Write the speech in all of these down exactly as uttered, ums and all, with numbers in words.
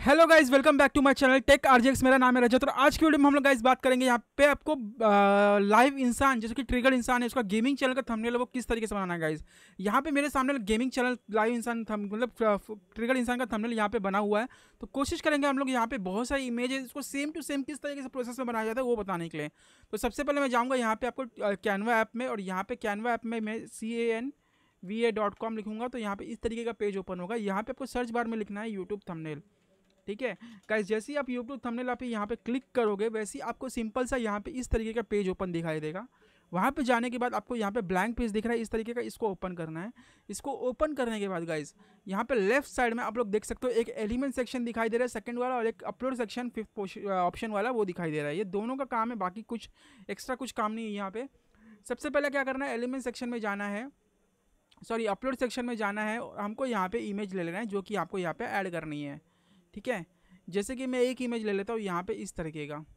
Hello guys, welcome back to my channel tech आरजेक्स। मेरा नाम है रजत और आज की वीडियो में हम लोग गाइस बात करेंगे यहाँ पे आपको लाइव इंसान जैसे कि ट्रिगर इंसान है उसका गेमिंग चैनल का थंबनेल है वो किस तरीके से बनाना है गाइस। यहाँ पे मेरे सामने गेमिंग चैनल लाइव इंसान थंब- मतलब ट्रिगर इंसान का थंबनेल यहाँ पे बना हुआ है। तो कोशिश करेंगे हम लोग यहाँ पे बहुत सारी इमेजेस इसको सेम टू सेम किस तरीके से प्रोसेस में बनाया जाता है वो बताने के लिए। तो सबसे पहले मैं जाऊँगा यहाँ पे आपको कैनवा ऐप में, और यहाँ पे कैनवा ऐप में मैं C A N V A dot com लिखूंगा तो यहाँ पे इस तरीके का पेज ओपन होगा। यहाँ पे आपको सर्च बार में लिखना है यूट्यूब थंबनेल। ठीक है गाइस, जैसे ही आप यूट्यूब थंबनेल आप यहाँ पे क्लिक करोगे वैसे ही आपको सिंपल सा यहाँ पे इस तरीके का पेज ओपन दिखाई देगा। वहाँ पे जाने के बाद आपको यहाँ पे ब्लैंक पेज दिख रहा है इस तरीके का, इसको ओपन करना है। इसको ओपन करने के बाद गाइस यहाँ पे लेफ्ट साइड में आप लोग देख सकते हो एक एलिमेंट सेक्शन दिखाई दे रहा है सेकंड वाला, और एक अपलोड सेक्शन फिफ्थ ऑप्शन वाला वो दिखाई दे रहा है। ये दोनों का काम है, बाकी कुछ एक्स्ट्रा कुछ काम नहीं है यहाँ पे। सबसे पहले क्या करना है, एलिमेंट सेक्शन में जाना है, सॉरी अपलोड सेक्शन में जाना है। हमको यहाँ पे इमेज ले लेना है जो कि आपको यहाँ पे ऐड करनी है। ठीक है, जैसे कि मैं एक इमेज ले लेता हूँ यहाँ पे इस तरीके का।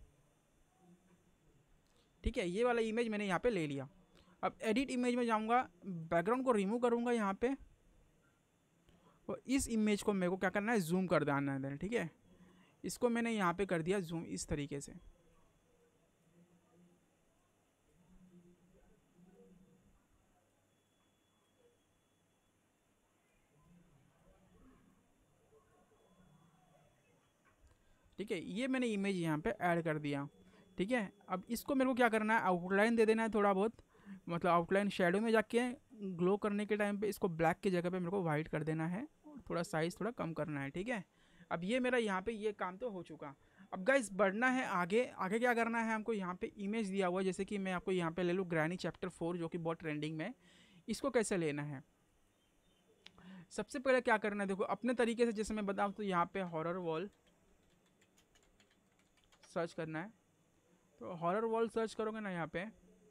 ठीक है, ये वाला इमेज मैंने यहाँ पे ले लिया। अब एडिट इमेज में जाऊँगा, बैकग्राउंड को रिमूव करूँगा यहाँ पे, और इस इमेज को मेरे को क्या करना है, जूम कर देना है। ठीक है, इसको मैंने यहाँ पे कर दिया जूम इस तरीके से। ठीक है, ये मैंने इमेज यहाँ पे ऐड कर दिया। ठीक है, अब इसको मेरे को क्या करना है, आउटलाइन दे देना है थोड़ा बहुत, मतलब आउटलाइन शेडो में जाके ग्लो करने के टाइम पे इसको ब्लैक की जगह पे मेरे को वाइट कर देना है, और थोड़ा साइज़ थोड़ा कम करना है। ठीक है, अब ये मेरा यहाँ पे ये काम तो हो चुका। अब गाइस बढ़ना है आगे। आगे क्या करना है हमको, यहाँ पे इमेज दिया हुआ है, जैसे कि मैं आपको यहाँ पे ले लूँ ग्रैनी चैप्टर फोर जो कि बहुत ट्रेंडिंग में। इसको कैसे लेना है, सबसे पहले क्या करना है, देखो अपने तरीके से जैसे मैं बताऊँ तो यहाँ पे हॉरर वॉल सर्च करना है। तो हॉरर वॉल सर्च करोगे ना, यहाँ पे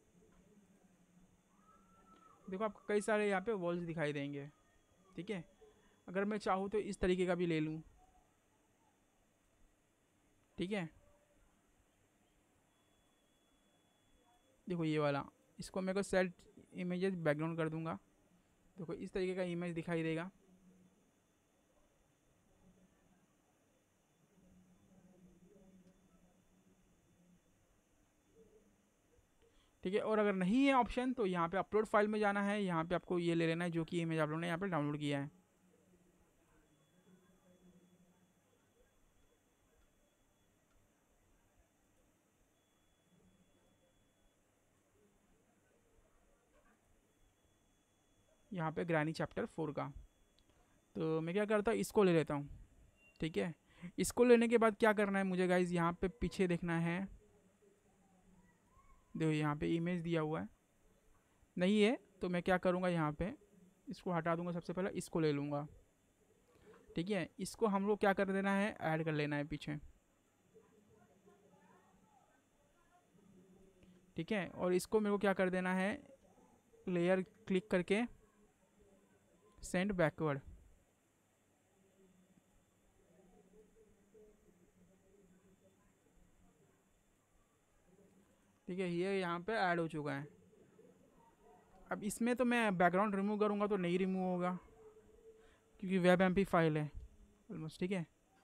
देखो आपको कई सारे यहाँ पे वॉल्स दिखाई देंगे। ठीक है, अगर मैं चाहूँ तो इस तरीके का भी ले लूँ। ठीक है, देखो ये वाला, इसको मेरे को सेट इमेजेस बैकग्राउंड कर दूंगा। देखो इस तरीके का इमेज दिखाई देगा। ठीक है, और अगर नहीं है ऑप्शन तो यहाँ पे अपलोड फाइल में जाना है, यहाँ पे आपको ये ले लेना है जो कि इमेज आप लोगों ने यहाँ पे डाउनलोड किया है। यहाँ पे ग्रैनी चैप्टर फोर का, तो मैं क्या करता हूँ, इसको ले लेता हूँ। ठीक है, इसको लेने के बाद क्या करना है मुझे गाइज, यहाँ पे पीछे देखना है। देखो यहाँ पे इमेज दिया हुआ है, नहीं है तो मैं क्या करूँगा, यहाँ पे इसको हटा दूंगा। सबसे पहले इसको ले लूँगा। ठीक है, इसको हम लोग क्या कर देना है, ऐड कर लेना है पीछे। ठीक है, और इसको मेरे को क्या कर देना है, लेयर क्लिक करके सेंड बैकवर्ड। ठीक है, ये यहाँ पे ऐड हो चुका है। अब इसमें तो मैं बैकग्राउंड रिमूव करूँगा तो नहीं रिमूव होगा क्योंकि वेब एम पी फाइल है ऑलमोस्ट। ठीक है,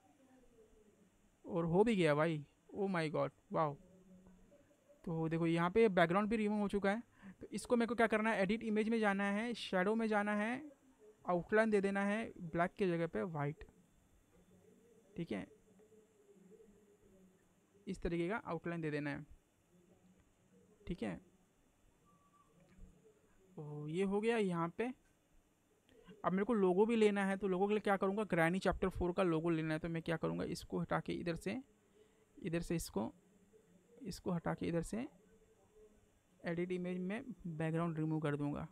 और हो भी गया भाई, ओ माई गॉड वाह। तो देखो यहाँ पे बैकग्राउंड भी रिमूव हो चुका है। तो इसको मेरे को क्या करना है, एडिट इमेज में जाना है, शेडो में जाना है, आउटलाइन दे देना है ब्लैक की जगह पे वाइट। ठीक है, इस तरीके का आउटलाइन दे देना है। ठीक है, तो ये हो गया यहाँ पे। अब मेरे को लोगो भी लेना है, तो लोगो के लिए क्या करूँगा, ग्रैनी चैप्टर फोर का लोगो लेना है। तो मैं क्या करूँगा, इसको हटा के इधर से, इधर से इसको इसको हटा के इधर से एडिट इमेज में बैकग्राउंड रिमूव कर दूंगा।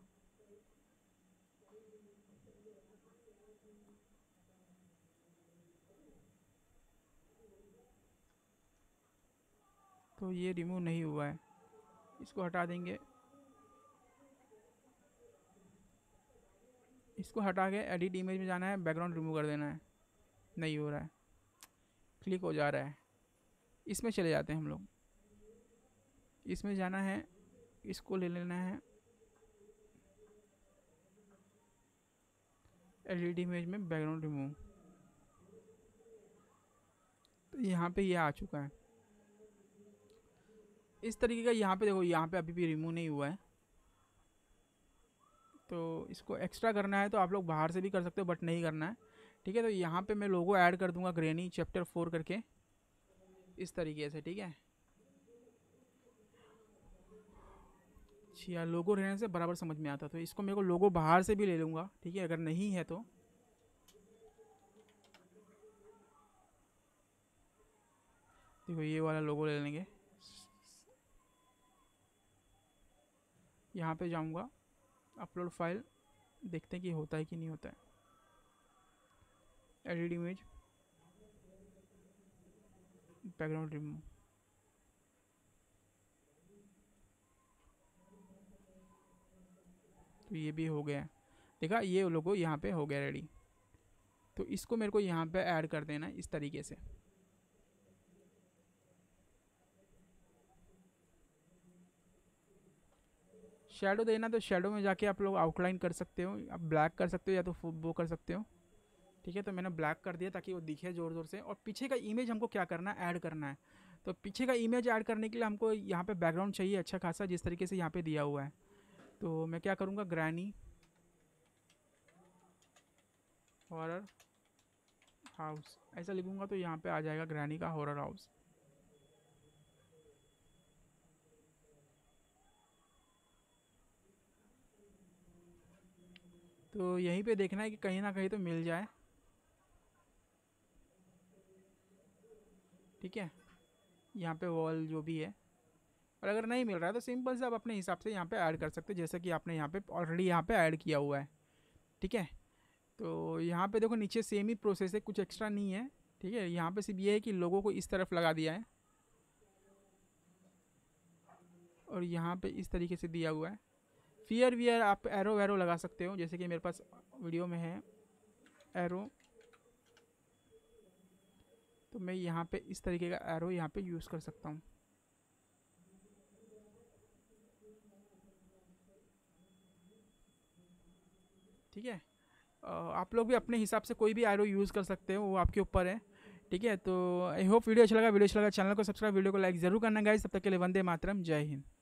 तो ये रिमूव नहीं हुआ है, इसको हटा देंगे। इसको हटा के एडिट इमेज में जाना है, बैकग्राउंड रिमूव कर देना है। नहीं हो रहा है, क्लिक हो जा रहा है। इसमें चले जाते हैं हम लोग, इसमें जाना है, इसको ले लेना है एडिट इमेज में बैकग्राउंड रिमूव। यहाँ पे ये आ चुका है इस तरीके का। यहाँ पे देखो, यहाँ पे अभी भी रिमूव नहीं हुआ है, तो इसको एक्स्ट्रा करना है तो आप लोग बाहर से भी कर सकते हो, बट नहीं करना है। ठीक है, तो यहाँ पे मैं लोगो ऐड कर दूंगा ग्रैनी चैप्टर फोर करके इस तरीके से। ठीक है, अच्छा लोगो रहने से बराबर समझ में आता, तो इसको मेरे को लोगो बाहर से भी ले लूँगा। ठीक है, अगर नहीं है तो देखो ये वाला लोगो ले लेंगे। यहाँ पे जाऊँगा अपलोड फाइल, देखते हैं कि होता है कि नहीं होता है। एडिट इमेज, बैकग्राउंड रिमूव, तो ये भी हो गया। देखा, ये लोगो यहाँ पे हो गया रेडी। तो इसको मेरे को यहाँ पे ऐड कर देना इस तरीके से। शेडो देना तो शेडो में जाके आप लोग आउटलाइन कर सकते हो, आप ब्लैक कर सकते हो या तो वो कर सकते हो। ठीक है, तो मैंने ब्लैक कर दिया ताकि वो दिखे ज़ोर ज़ोर से। और पीछे का इमेज हमको क्या करना है, ऐड करना है। तो पीछे का इमेज ऐड करने के लिए हमको यहाँ पे बैकग्राउंड चाहिए अच्छा खासा, जिस तरीके से यहाँ पे दिया हुआ है। तो मैं क्या करूँगा, ग्रैनी हॉरर हाउस ऐसा लिखूँगा तो यहाँ पे आ जाएगा ग्रैनी का हॉरर हाउस। तो यहीं पे देखना है कि कहीं ना कहीं तो मिल जाए। ठीक है, यहाँ पे वॉल जो भी है, और अगर नहीं मिल रहा है तो सिंपल से आप अपने हिसाब से यहाँ पे ऐड कर सकते हो, जैसे कि आपने यहाँ पे ऑलरेडी यहाँ पे ऐड किया हुआ है। ठीक है, तो यहाँ पे देखो नीचे सेम ही प्रोसेस है, कुछ एक्स्ट्रा नहीं है। ठीक है, यहाँ पे सिर्फ ये है कि लोगों को इस तरफ लगा दिया है और यहाँ पे इस तरीके से दिया हुआ है। फियर वियर आप एरो वैरो लगा सकते हो, जैसे कि मेरे पास वीडियो में है एरो, तो मैं यहाँ पे इस तरीके का एरो यहाँ पे यूज़ कर सकता हूँ। ठीक है, आप लोग भी अपने हिसाब से कोई भी एरो यूज़ कर सकते हो, वो आपके ऊपर है। ठीक है, तो आई होप वीडियो अच्छा लगा। वीडियो अच्छा लगा चैनल को सब्सक्राइब, वीडियो को लाइक जरूर करना गाइस। तब तक के लिए वंदे मातरम, जय हिंद।